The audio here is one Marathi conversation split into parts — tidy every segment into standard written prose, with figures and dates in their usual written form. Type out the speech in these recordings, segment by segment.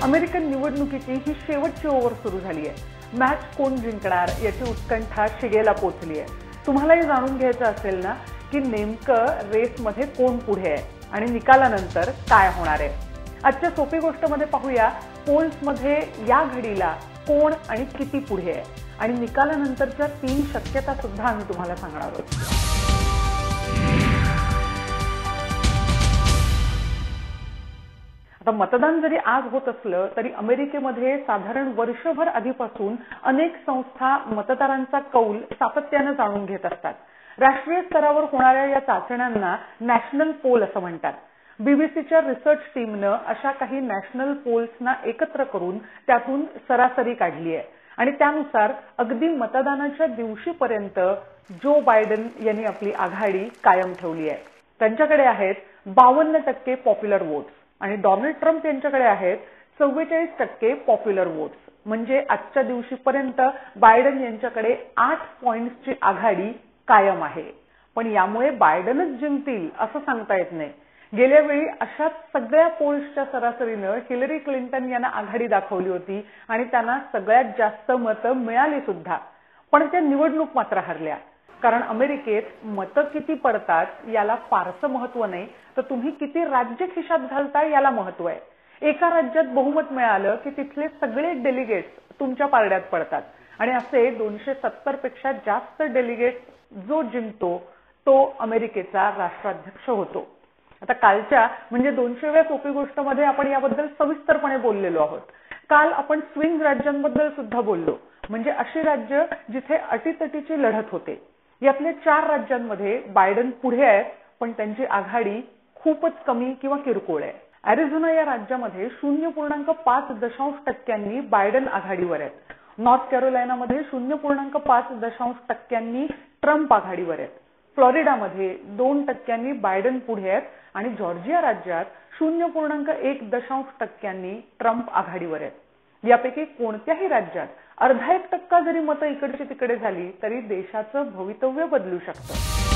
अमेरिकन निवडणुकीची ही शेवटची ओव्हर सुरू झाली आहे। मॅच कोण जिंकणार याची उत्कंठा शिगेला पोहोचली आहे। तुम्हालाही जाणून घ्यायचं असेल ना की नेमकं रेसमध्ये कोण पुढे आहे आणि निकालानंतर काय होणार आहे। आजच्या सोपी गोष्टमध्ये पाहूया पोल्समध्ये या घडीला कोण आणि किती पुढे आहे आणि निकालानंतरच्या 3 शक्यता सुद्धा आम्ही तुम्हाला सांगणार आहोत। आता मतदान जरी आज होत असलं तरी अमेरिकेमध्ये साधारण वर्षभर आधीपासून अनेक संस्था मतदारांचा कौल सातत्याने जाणून घेत असतात। राष्ट्रीय स्तरावर होणाऱ्या या चाचण्यांना नॅशनल पोल असं म्हणतात। बीबीसीच्या रिसर्च टीमनं अशा काही नॅशनल पोल्सना एकत्र करून त्यातून सरासरी काढली आहे आणि त्यानुसार अगदी मतदानाच्या दिवशीपर्यंत जो बायडन यांनी आपली आघाडी कायम ठेवली आहे। त्यांच्याकडे आहेत 52% पॉप्युलर वोट्स आणि डोनाल्ड ट्रम्प यांच्याकडे आहेत 44% पॉप्युलर वोट्स। म्हणजे आजच्या दिवशीपर्यंत बायडन यांच्याकडे 8 पॉइंट्सची आघाडी कायम आहे। पण यामुळे बायडनच जिंकतील असं सांगता येत नाही। गेल्या वेळी अशाच सगळ्या पोल्सच्या सरासरीनं हिलरी क्लिंटन यांना आघाडी दाखवली होती आणि त्यांना सगळ्यात जास्त मतं मिळाली सुद्धा, पण त्या निवडणूक मात्र हरल्या। कारण अमेरिकेत मतं किती पडतात याला फारसं महत्व नाही, तर तुम्ही किती राज्य खिशात घालताय याला महत्व आहे। एका राज्यात बहुमत मिळालं की तिथले सगळे डेलिगेट्स तुमच्या पारड्यात पडतात आणि असे 270 पेक्षा जास्त डेलिगेट्स जो जिंकतो तो अमेरिकेचा राष्ट्राध्यक्ष होतो। आता कालच्या म्हणजे 200व्या सोपी गोष्टमध्ये आपण याबद्दल सविस्तरपणे बोललेलो आहोत। काल आपण स्विंग राज्यांबद्दल सुद्धा बोललो, म्हणजे अशी राज्य जिथे अटीतटीची लढत होते। यातले 4 राज्यांमध्ये बायडन पुढे आहेत, पण त्यांची आघाडी खूपच कमी किंवा किरकोळ आहे। अॅरिझोना या राज्यामध्ये 0.5% बायडन आघाडीवर आहेत। नॉर्थ कॅरोलायनामध्ये 0.5% ट्रम्प आघाडीवर आहेत। फ्लोरिडामध्ये 2% बायडन पुढे आहेत आणि जॉर्जिया राज्यात 0.1% ट्रम्प आघाडीवर आहेत। यापैकी कोणत्याही राज्यात 0.5% जरी मतं इकडची तिकडे झाली तरी देशाचं भवितव्य बदलू शकतं।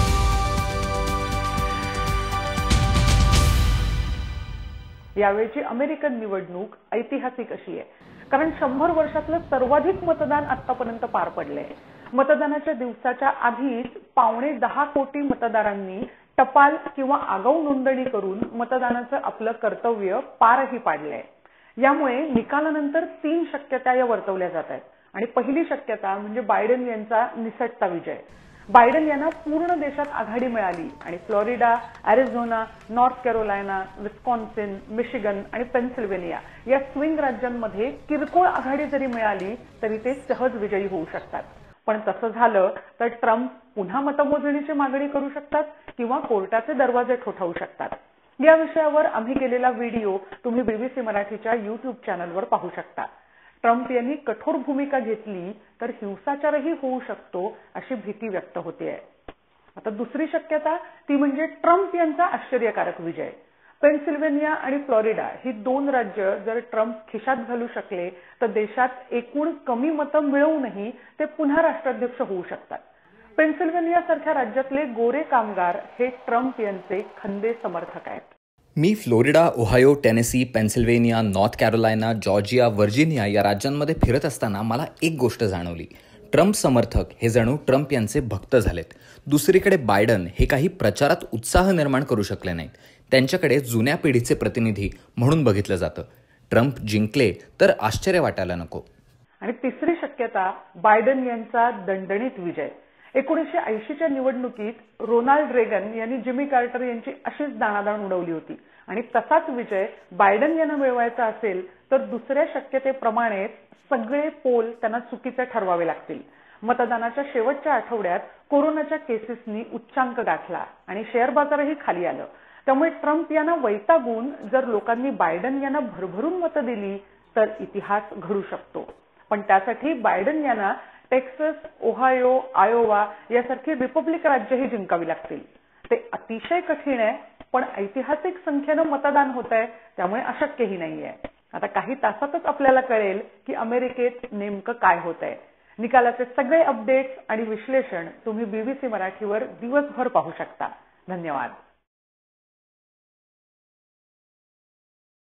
यावेळची अमेरिकन निवडणूक ऐतिहासिक अशी आहे, कारण 100 वर्षातलं सर्वाधिक मतदान आतापर्यंत पार पडलंय। मतदानाच्या दिवसाच्या आधीच 9.25 कोटी मतदारांनी टपाल किंवा आगाऊ नोंदणी करून मतदानाचं आपलं कर्तव्य पारही पाडलंय। यामुळे निकालानंतर 3 शक्यता या वर्तवल्या जात आहेत आणि पहिली शक्यता म्हणजे बायडन यांचा निसटता विजय। बायडन यांना पूर्ण देशात आघाडी मिळाली आणि Florida, Arizona, North Carolina, Wisconsin, Michigan आणि पेन्सिल्व्हेनिया या स्विंग राज्यांमध्ये किरकोळ आघाडी जरी मिळाली तरी ते सहज विजयी होऊ शकतात। पण तसं झालं तर ट्रम्प पुन्हा मतमोजणीची मागणी करू शकतात किंवा कोर्टाचे दरवाजे ठोठावू शकतात। या विषयावर आम्ही केलेला व्हिडिओ तुम्ही बीबीसी मराठीच्या YouTube चॅनलवर पाहू शकता। ट्रम्प यांनी कठोर भूमिका घेतली तर हिंसाचारही होऊ शकतो अशी भीती व्यक्त होतेय। आता दुसरी शक्यता ती म्हणजे ट्रम्प यांचा आश्चर्यकारक विजय। पेन्सिल्व्हेनिया आणि फ्लोरिडा ही 2 राज्य जर ट्रम्प खिशात घालू शकले तर देशात एकूण कमी मतं मिळवूनही ते पुन्हा राष्ट्राध्यक्ष होऊ शकतात। पेन्सिल्व्हेनिया सारख्या राज्यातले गोरे कामगार हे ट्रम्प यांचे खंदे समर्थक आहेत। मी Florida, Ohio, Tennessee, Pennsylvania, North Carolina, Georgia, Virginia या राज्यांमध्ये फिरत असताना मला एक गोष्ट जाणवली। ट्रम्प समर्थक हे जणू ट्रम्प यांचे भक्त झालेत। दुसरीकडे बायडन हे काही प्रचारात उत्साह निर्माण करू शकले नाहीत। त्यांच्याकडे जुन्या पिढीचे प्रतिनिधी म्हणून बघितलं जातं। ट्रम्प जिंकले तर आश्चर्य वाटायला नको। आणि तिसरी शक्यता बायडन यांचा दणदणीत विजय। 1980च्या निवडणुकीत रोनाल्ड रेगन यांनी जिमी कार्टर यांची अशीच दाणादाण उडवली होती आणि तसाच विजय बायडन यांना मिळवायचा असेल तर दुसऱ्या शक्यतेप्रमाणेच सगळे पोल त्यांना चुकीचे ठरवावे लागतील। मतदानाच्या शेवटच्या आठवड्यात कोरोनाच्या केसेसनी उच्चांक गाठला आणि शेअर बाजारही खाली आलं। त्यामुळे ट्रम्प यांना वैतागून जर लोकांनी बायडन यांना भरभरून मतं दिली तर इतिहास घडू शकतो। पण त्यासाठी बायडन यांना टेक्सास, ओहायो, आयोवा यासारखी रिपब्लिक राज्यही जिंकावी लागतील। ते अतिशय कठीण आहे, पण ऐतिहासिक संख्येनं मतदान होत आहे त्यामुळे अशक्यही नाहीये। आता काही तासातच आपल्याला कळेल की अमेरिकेत नेमकं काय होत आहे। निकालाचे सगळे अपडेट्स आणि विश्लेषण तुम्ही बीबीसी मराठीवर दिवसभर पाहू शकता। धन्यवाद।